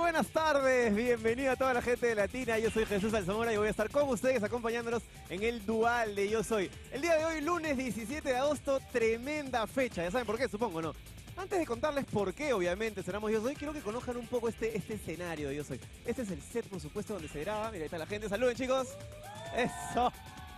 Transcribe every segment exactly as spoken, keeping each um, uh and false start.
buenas tardes, bienvenida a toda la gente de Latina. Yo soy Jesús Alzamora y voy a estar con ustedes acompañándonos en el dual de Yo Soy. El día de hoy, lunes diecisiete de agosto, tremenda fecha. Ya saben por qué, supongo, ¿no? Antes de contarles por qué, obviamente, sonamos Yo Soy, quiero que conozcan un poco este, este escenario de Yo Soy. Este es el set, por supuesto, donde se graba. Mira, ahí está la gente. ¡Saluden, chicos! ¡Eso!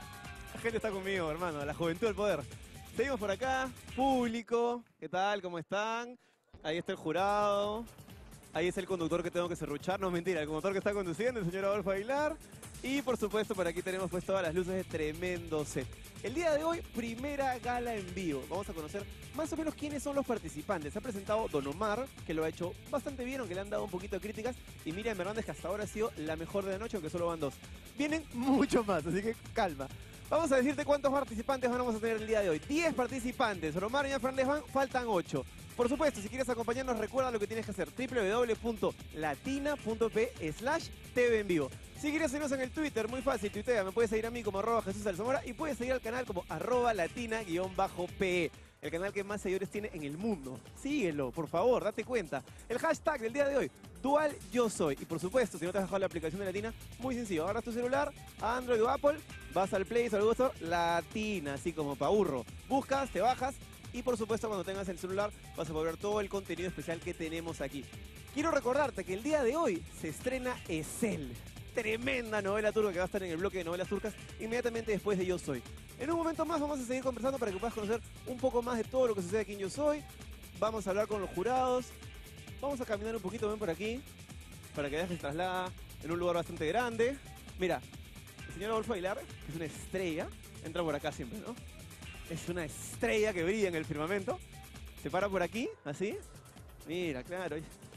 La gente está conmigo, hermano. La juventud del poder. Seguimos por acá. Público. ¿Qué tal? ¿Cómo están? Ahí está el jurado. Ahí es el conductor que tengo que serruchar. No, mentira. El conductor que está conduciendo, el señor Adolfo Aguilar. Y, por supuesto, por aquí tenemos pues todas las luces de tremendo set. El día de hoy, primera gala en vivo. Vamos a conocer más o menos quiénes son los participantes. Se ha presentado Don Omar, que lo ha hecho bastante bien, aunque le han dado un poquito de críticas. Y Miriam Hernández, que hasta ahora ha sido la mejor de la noche, aunque solo van dos. Vienen mucho más, así que calma. Vamos a decirte cuántos participantes vamos a tener el día de hoy. diez participantes. Don Omar y Fernández van, faltan ocho. Por supuesto, si quieres acompañarnos, recuerda lo que tienes que hacer. doble u doble u doble u punto latina punto p slash t v en vivo. Si quieres seguirnos en el Twitter, muy fácil, tuitea. Me puedes seguir a mí como arroba Jesús Alzamora y puedes seguir al canal como arroba latina-pe. El canal que más seguidores tiene en el mundo. Síguelo, por favor, date cuenta. El hashtag del día de hoy, Dual Yo Soy. Y por supuesto, si no te has bajado la aplicación de Latina, muy sencillo. Agarras tu celular, a Android o Apple, vas al Play Store, al Google Store, Latina, así como pa' burro. Buscas, te bajas y por supuesto cuando tengas el celular vas a poder ver todo el contenido especial que tenemos aquí. Quiero recordarte que el día de hoy se estrena Ezell. Tremenda novela turca que va a estar en el bloque de novelas turcas inmediatamente después de Yo Soy. En un momento más vamos a seguir conversando para que puedas conocer un poco más de todo lo que sucede aquí en Yo Soy. Vamos a hablar con los jurados. Vamos a caminar un poquito, ven por aquí, para que veas que se traslada en un lugar bastante grande. Mira, el señor Adolfo Aguilar, que es una estrella, entra por acá siempre, ¿no? Es una estrella que brilla en el firmamento. Se para por aquí, así. Mira, claro.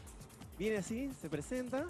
Viene así, se presenta.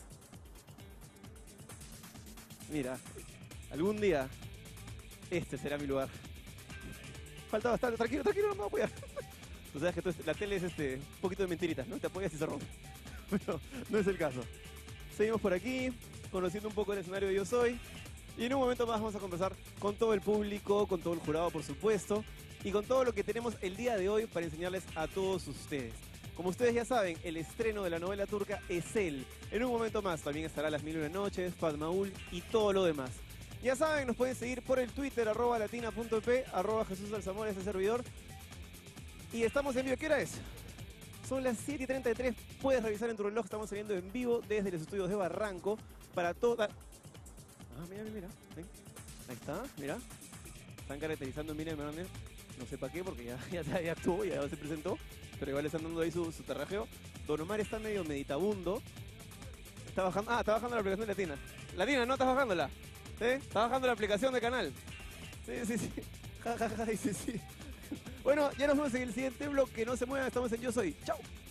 Mira, algún día este será mi lugar. Falta bastante, tranquilo, tranquilo, no me voy a apoyar. Tú sabes que tú, la tele es este, un poquito de mentiritas, ¿no? Te apoyas y se rompe. Pero no es el caso. Seguimos por aquí, conociendo un poco el escenario de Yo Soy. Y en un momento más vamos a conversar con todo el público, con todo el jurado, por supuesto. Y con todo lo que tenemos el día de hoy para enseñarles a todos ustedes. Como ustedes ya saben, el estreno de la novela turca Ezell. En un momento más también estará Las Mil y Una Noches, Fatmaul y todo lo demás. Ya saben, nos pueden seguir por el Twitter, arroba latina punto p, arroba Jesús Alzamora, ese servidor. Y estamos en vivo. ¿Qué hora es? Son las siete y treinta y tres. Puedes revisar en tu reloj. Estamos saliendo en vivo desde los estudios de Barranco para toda... Ah, mira, mira, mira. Ven. Ahí está, mira. Están caracterizando a Miriam Hernández. No sé para qué, porque ya, ya, ya actuó, ya se presentó. Pero igual le están dando ahí su, su terrajeo. Don Omar está medio meditabundo. Está bajando... Ah, está bajando la aplicación de Latina. Latina, ¿no? ¿Estás bajándola? ¿Sí? ¿Está bajando la aplicación de canal? Sí, sí, sí. Ja, ja, ja, sí, sí. Bueno, ya nos vemos en el siguiente bloque. No se muevan, estamos en Yo Soy. ¡Chao!